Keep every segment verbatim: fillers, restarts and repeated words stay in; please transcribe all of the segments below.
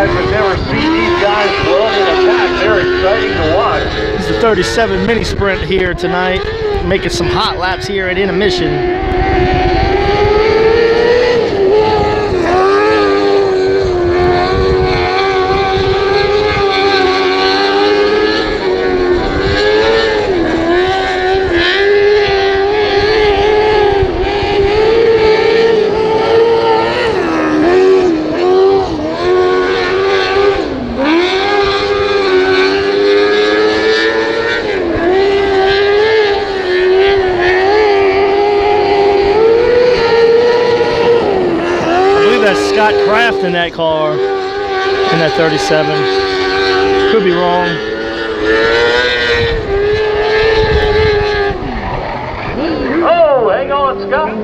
guys have never seen these guys run and attack. They're exciting to watch. It's the thirty-seven mini sprint here tonight, making some hot laps here at Intermission. Scott Kraft in that car, in that thirty-seven. Could be wrong. Oh, hang on, Scott.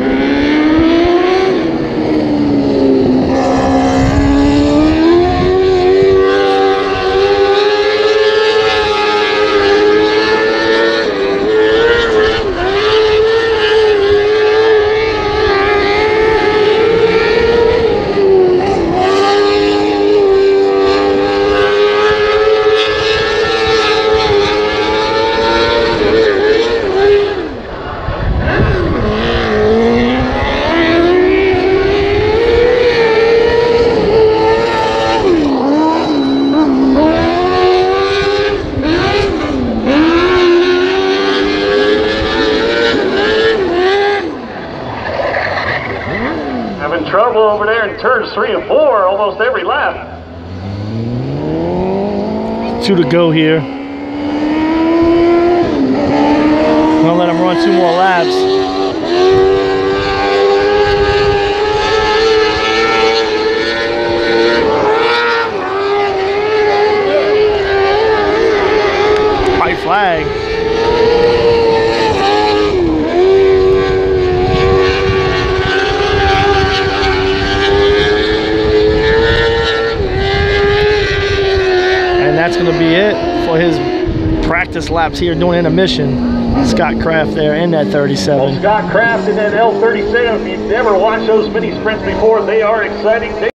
Having trouble over there in turns three and four almost every lap. Two to go here. I'm gonna let him run two more laps. White flag. That's going to be it for his practice laps here doing Intermission. Scott Kraft there in that thirty-seven. Well, Scott Kraft in that L thirty-seven, if you've never watched those mini sprints before, they are exciting. They